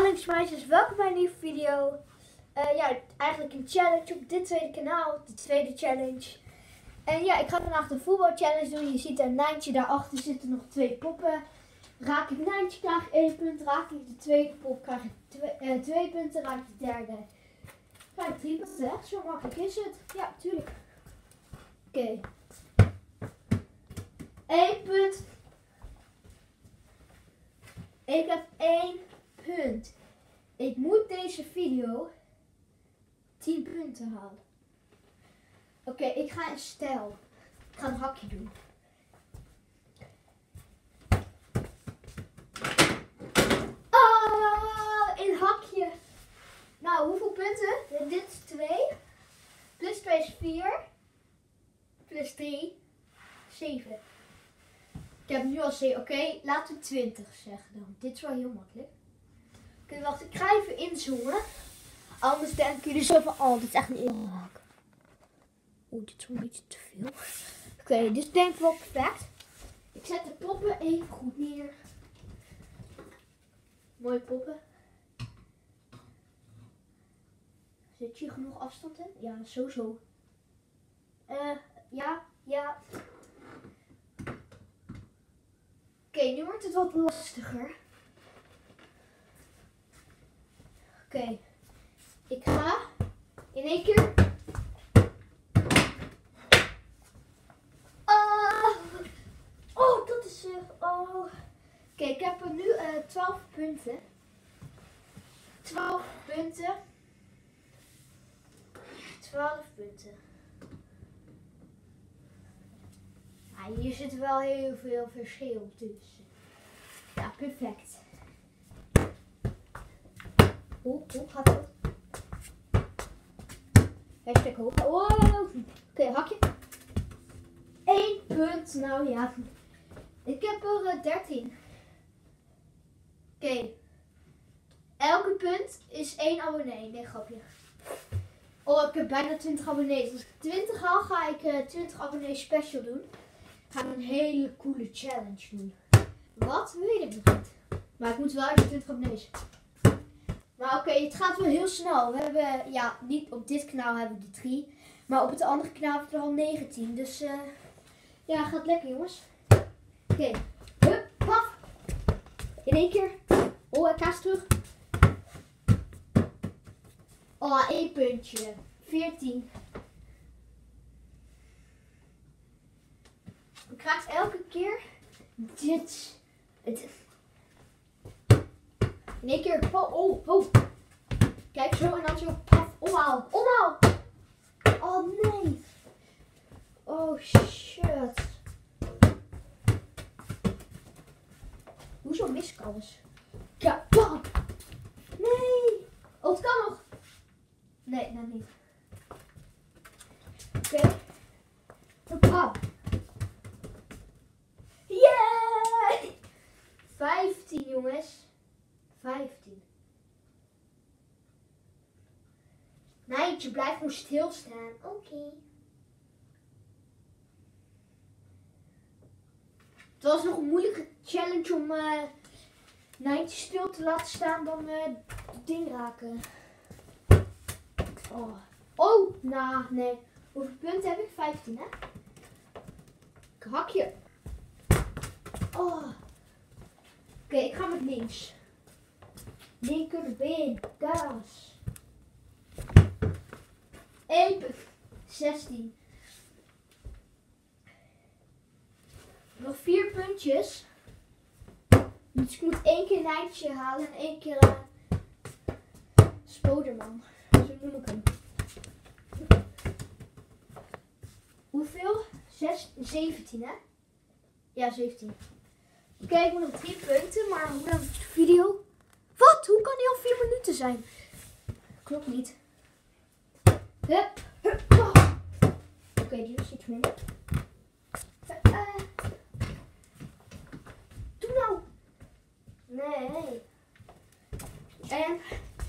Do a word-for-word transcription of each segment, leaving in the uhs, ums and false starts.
Challenge meisjes, welkom bij een nieuwe video. Uh, ja, eigenlijk een challenge op dit tweede kanaal, de tweede challenge. En ja, ik ga vandaag de voetbal challenge doen. Je ziet een Nijntje, daarachter zitten nog twee poppen. Raak ik Nijntje, krijg ik één punt. Raak ik de tweede pop, krijg ik twee, uh, twee punten. Raak ik de derde, krijg ik drie punten. Zo makkelijk is het. Ja, tuurlijk. Oké. Okay. één punt. Ik heb één punt. Ik moet deze video tien punten halen. Oké, okay, ik ga in stijl. Ik ga een hakje doen. Oh, een hakje. Nou, hoeveel punten? Dit is twee. Plus twee is vier. Plus drie. zeven. Ik heb nu al zeven. Oké, okay, laten we twintig zeggen dan. Dit is wel heel makkelijk. Oké, okay, wacht. Ik ga even inzoomen. Anders denken jullie zo van, oh, dit is echt een inhak. Oeh, dit is een beetje te veel. Oké, okay, dus denk ik wel perfect. Ik zet de poppen even goed neer. Mooie poppen. Zit hier genoeg afstand in? Ja, sowieso. Eh, uh, ja, ja. Oké, okay, nu wordt het wat lastiger. Oké, okay. Ik ga in één keer. Oh, oh dat is er. Oh. Oké, okay, ik heb er nu uh, twaalf punten. twaalf punten. twaalf punten. Ah, hier zit wel heel veel verschil tussen. Ja, perfect. Hoe, hoe gaat het? Hashtag hoog. Oh, oké, okay, hakje. Eén punt. Nou ja. Ik heb er uh, dertien. Oké. Okay. Elke punt is één abonnee. Nee, grapje. Oh, ik heb bijna twintig abonnees. Als ik twintig haal, ga ik uh, twintig abonnees special doen. Ga een hele coole challenge doen. Wat? Weet ik nog niet. Maar ik moet wel even twintig abonnees. Maar oké, okay, het gaat wel heel snel. We hebben, ja, niet op dit kanaal hebben we de drie. Maar op het andere kanaal hebben we er al negentien. Dus uh, ja, gaat lekker jongens. Oké. Okay. Hup, paf. In één keer. Oh, ik ga eens terug. Oh, één puntje. veertien. Ik krijg elke keer dit. Het, in één keer. Oh, oh, oh. Kijk zo en dan zo. Paf. Omhaal. Omhaal. Oh nee. Oh shit. Hoezo mis ik alles? Ja, pam. Nee. Oh, het kan nog. Nee, nou niet. Oké. Okay. Pam. Yay! vijftien jongens. vijftien. Nijntje, blijf gewoon stilstaan. Oké. Okay. Het was nog een moeilijke challenge om uh, Nijntje stil te laten staan dan uh, het ding raken. Oh, oh nou, nee. Hoeveel punten heb ik? vijftien, hè? Hakje. Oh. Oké, okay, ik ga met links. Linkerbeen, gas. één punt. zestien. Nog vier puntjes. Dus ik moet één keer Nijntje halen en één keer uh, Spoderman. Zo noem ik hem. Hoeveel? zes, zeventien, hè? Ja, zeventien. Oké, okay, ik moet nog drie punten, maar hoe lang is de video? Wat? Hoe kan die al vier minuten zijn? Klopt niet. Hup. Hup. Oh. Oké, okay, die is iets minder. Uh. Doe nou. Nee. En.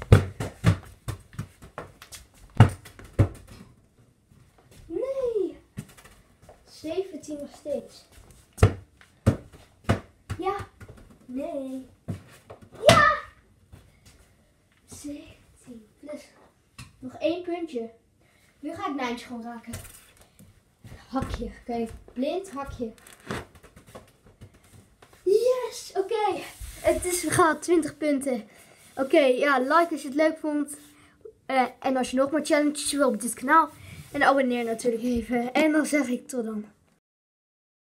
Nee. zeventien nog steeds. Ja. Nee. Ja! één puntje. Nu ga ik Nijntje gewoon raken. Hakje. Kijk, blind hakje. Yes, oké. Okay. Het is gehaald, twintig punten. Oké, okay, ja, like als je het leuk vond. Uh, en als je nog meer challenges wil op dit kanaal. En abonneer natuurlijk even. En dan zeg ik tot dan.